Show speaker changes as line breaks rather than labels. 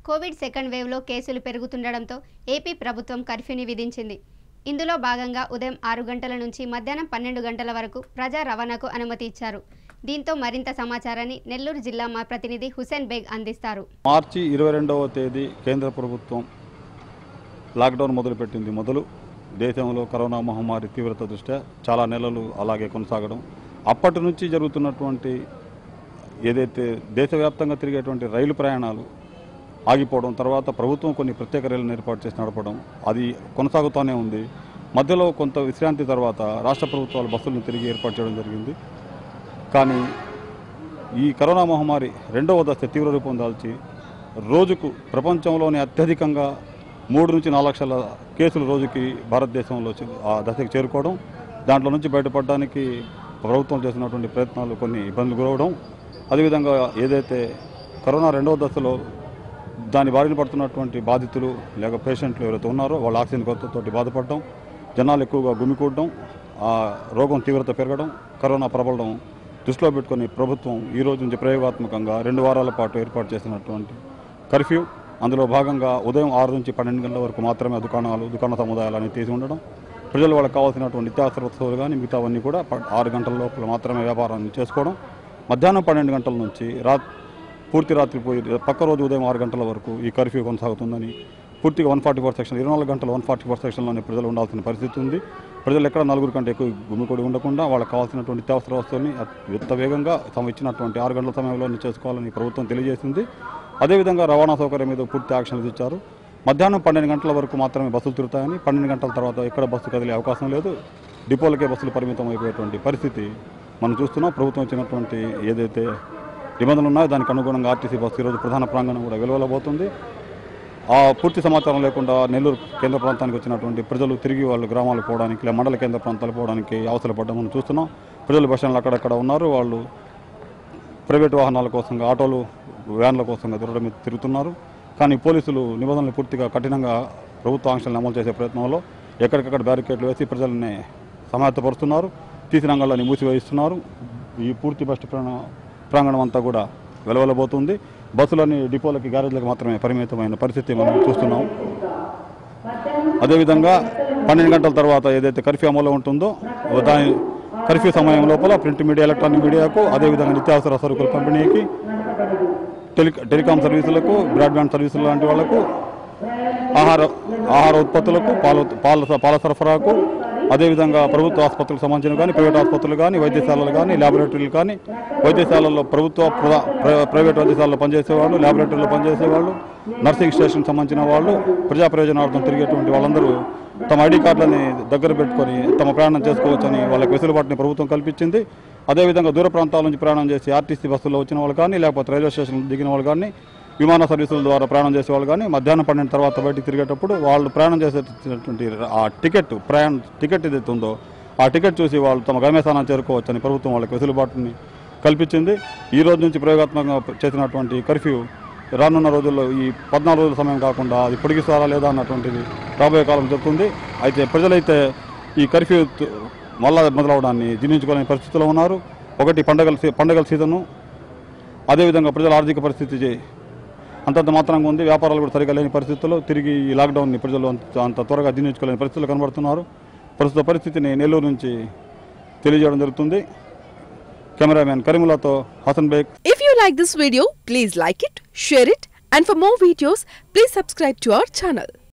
Covid second వేవ్లో కేసులు పెరుగుతుండడంతో AP ప్రభుత్వం కర్ఫ్యూని విధించింది. ఇందులో భాగంగా ఉదయం 6 గంటల నుంచి మధ్యాహ్నం 12 గంటల వరకు ప్రజా రవాణాకు అనుమతి ఇచ్చారు. దీంతో మరింత సమాచారాన్ని నెల్లూరు జిల్లా మా ప్రతినిధి హుసేన్ బేగ్ అందిస్తారు.
మార్చి 22వ తేదీ కేంద్ర ప్రభుత్వం లాక్డౌన్ మొదలుపెట్టింది. దేశంలో కరోనా మహమ్మారి తీవ్రత దృష్ట్యా చాలా నెలలు అలాగే కొనసాగడం, అప్పటి నుంచి జరుగుతున్నటువంటి ఏదైతే దేశవ్యాప్తంగా తిరిగేటువంటి రైలు ప్రయాణాలు ఆగిపోవడం, తర్వాత ప్రభుత్వం కొన్ని ప్రత్యేక రైళ్లను ఏర్పాటు చేసి నడపడం అది కొనసాగుతూనే ఉంది. మధ్యలో కొంత విశ్రాంతి తర్వాత రాష్ట్ర ప్రభుత్వాలు బస్సులను తిరిగి ఏర్పాటు చేయడం జరిగింది. కానీ ఈ కరోనా మహమ్మారి రెండవ దశ తీవ్ర రూపం దాల్చి రోజుకు ప్రపంచంలోనే అత్యధికంగా 3 నుంచి 4 లక్షల కేసులు రోజుకి భారతదేశంలో ఆ దశకు చేరుకోవడం, దాంట్లో నుంచి బయటపడడానికి ప్రభుత్వం చేసినటువంటి ప్రయత్నాలు కొన్ని ఇబ్బందులు గురవడం, అదేవిధంగా ఏదైతే కరోనా రెండవ దశలో దాని బారిన పడుతున్నటువంటి బాధితులు లేక పేషెంట్లు ఎవరైతే ఉన్నారో వాళ్ళు ఆక్సిజన్ కొరతతోటి బాధపడడం, జనాలు ఎక్కువగా గుమికూడడం, ఆ రోగం తీవ్రత పెరగడం, కరోనా ప్రబలడం దృష్టిలో పెట్టుకుని ప్రభుత్వం ఈ రోజు నుంచి ప్రయోగాత్మకంగా 2 వారాల పాటు ఏర్పాటు చేసినటువంటి కర్ఫ్యూ, అందులో భాగంగా ఉదయం 6 నుంచి 12 గంటల వరకు మాత్రమే దుకాణ సముదాయాలని తీసి ఉండడం, ప్రజలు వాళ్ళకి కావాల్సినటువంటి నిత్యావసర వస్తువులు కానీ మిగతావన్నీ కూడా 6 గంటల లోపల మాత్రమే వ్యాపారాన్ని చేసుకోవడం, మధ్యాహ్నం 12 గంటల నుంచి పూర్తి రాత్రి పోయి పక్క రోజు ఉదయం 6 గంటల వరకు ఈ కర్ఫ్యూ కొనసాగుతుందని పూర్తిగా 144 సెక్షన్ 24 గంటల 144 సెక్షన్లోనే ప్రజలు ఉండాల్సిన పరిస్థితి ఉంది. ప్రజలు ఎక్కడ 4 కంటే ఎక్కువ గుమికూడి ఉండకుండా వాళ్ళకి కావాల్సినటువంటి నిత్యావసర వస్తువుల్ని ఎంత వేగంగా ఇచ్చినటువంటి 6 గంటల సమయంలోనే చేసుకోవాలని ప్రభుత్వం తెలియజేసింది. అదేవిధంగా రవాణా సౌకర్యం మీద పూర్తి యాక్షన్లు ఇచ్చారు. మధ్యాహ్నం 12 గంటల వరకు మాత్రమే బస్సులు తిరుగుతాయని, 12 గంటల తర్వాత ఎక్కడ బస్సు కదిలే అవకాశం లేదు, డిపోలకే బస్సులు పరిమితం అయిపోయేటువంటి పరిస్థితి మనం చూస్తున్నాం. ప్రభుత్వం ఇచ్చినటువంటి ఏదైతే నిబంధనలు ఉన్నాయో దానికి అనుగుణంగా ఆర్టీసీ బస్సు ఈరోజు ప్రధాన ప్రాంగణం కూడా వెలువలబోతుంది. ఆ పూర్తి సమాచారం లేకుండా నెల్లూరు కేంద్ర ప్రాంతానికి వచ్చినటువంటి ప్రజలు తిరిగి వాళ్ళు గ్రామాలకు పోవడానికి లేదా మండల కేంద్ర ప్రాంతాలకు పోవడానికి అవసరపడ్డం మనం చూస్తున్నాం. ప్రజలు బస్ స్టాండ్లు అక్కడక్కడ ఉన్నారు, వాళ్ళు ప్రైవేటు వాహనాల కోసం ఆటోలు వ్యాన్ల కోసం తిరుగుతున్నారు. కానీ పోలీసులు నిబంధనలు పూర్తిగా కఠినంగా ప్రభుత్వ ఆంక్షలను అమలు చేసే ప్రయత్నంలో ఎక్కడికక్కడ బ్యారికేడ్లు వేసి ప్రజల్ని సమాయత్తపరుస్తున్నారు, తీసిన రంగాల్ని మూసివేయిస్తున్నారు. ఈ పూర్తి బస్సు ప్రాంగణం అంతా కూడా వెలువలబోతుంది. బస్సులని డిపోలకి గ్యారేజ్లకు మాత్రమే పరిమితమైన పరిస్థితి మనం చూస్తున్నాం. అదేవిధంగా 12 గంటల తర్వాత ఏదైతే కర్ఫ్యూ అమల్లో ఉంటుందో దాని కర్ఫ్యూ సమయం లోపల ప్రింట్ మీడియా, ఎలక్ట్రానిక్ మీడియాకు, అదేవిధంగా నిత్యావసర సరుకుల పంపిణీకి, టెలికాం సర్వీసులకు, బ్రాడ్బ్యాండ్ సర్వీసులు లాంటి వాళ్లకు, ఆహార ఉత్పత్తులకు, పాల సరఫరాకు, అదేవిధంగా ప్రభుత్వ ఆసుపత్రులకు సంబంధించిన కానీ ప్రైవేట్ ఆసుపత్రులు కానీ వైద్యశాలలు కానీ ల్యాబొరేటరీలు కానీ, వైద్యశాలల్లో ప్రైవేట్ వైద్యశాలలో పనిచేసేవాళ్ళు, ల్యాబొరేటరీలో పనిచేసేవాళ్ళు, నర్సింగ్ స్టేషన్కి సంబంధించిన వాళ్ళు, ప్రజా ప్రయోజనార్థం తిరిగేటువంటి వాళ్ళందరూ తమ ఐడి కార్డులని దగ్గర పెట్టుకొని తమ ప్రయాణం చేసుకోవచ్చని వాళ్ళకి వెసులుబాటుని ప్రభుత్వం కల్పించింది. అదేవిధంగా దూర ప్రాంతాల నుంచి ప్రయాణం చేసి ఆర్టీసీ బస్సుల్లో వచ్చిన వాళ్ళు కానీ, లేకపోతే రైల్వే స్టేషన్ దిగిన వాళ్ళు కానీ, విమాన సర్వీసుల ద్వారా ప్రయాణం చేసేవాళ్ళు కానీ మధ్యాహ్నం 12 తర్వాత బయటికి తిరిగేటప్పుడు వాళ్ళు ప్రయాణం చేసేటటువంటి ఆ టికెట్ ఏదైతే ఉందో ఆ టికెట్ చూసి వాళ్ళు తమ గమ్యస్థానాన్ని చేరుకోవచ్చని ప్రభుత్వం వాళ్ళకి వెసులుబాటుని కల్పించింది. ఈ రోజు నుంచి ప్రయోగాత్మకంగా చేసినటువంటి కర్ఫ్యూ రానున్న రోజుల్లో ఈ 14 రోజుల సమయం కాకుండా అది పొడిగిస్తారా లేదా అన్నటువంటిది రాబోయే కాలం చెప్తుంది. అయితే ప్రజలైతే ఈ కర్ఫ్యూ మళ్ళా మొదలవడాన్ని జీర్ణించుకోలేని పరిస్థితుల్లో ఉన్నారు. ఒకటి పండగల సీజను, అదేవిధంగా ప్రజల ఆర్థిక పరిస్థితి అంతంత మాత్రంగా ఉంది. వ్యాపారాలు కూడా సరిగా లేని పరిస్థితుల్లో తిరిగి ఈ లాక్డౌన్ని ప్రజలు అంత త్వరగా జీర్ణించుకోలేని పరిస్థితులు కనబడుతున్నారు. ప్రస్తుత పరిస్థితిని నెల్లూరు నుంచి తెలియజేయడం జరుగుతుంది. కెమెరామెన్ కరీముల్లాతో Hasan Baig.
If you like this video, please like it, share it, and for more videos, please subscribe to our channel.